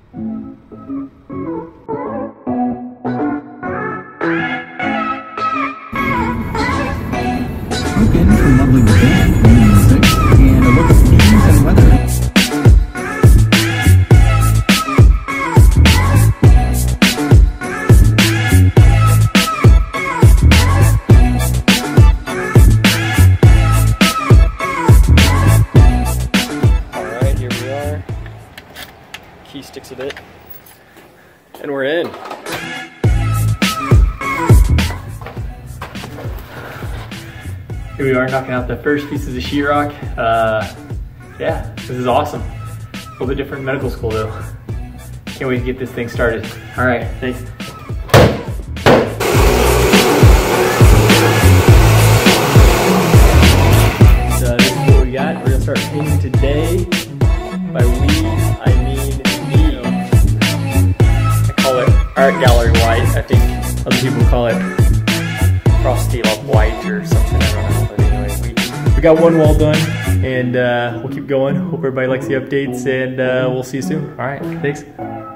Broken from lovely band music and a look at news and weather. Alright, here we are. Key sticks a bit. And we're in. Here we are knocking out the first pieces of sheetrock. Yeah, this is awesome. A little bit different medical school though. Can't wait to get this thing started. All right, thanks. So this is what we got. We're gonna start painting today. By we, I mean me. I call it Art Gallery White. I think other people call it Frosty Love White or something. I don't know. We got one wall done, and we'll keep going. Hope everybody likes the updates, and we'll see you soon. All right, thanks.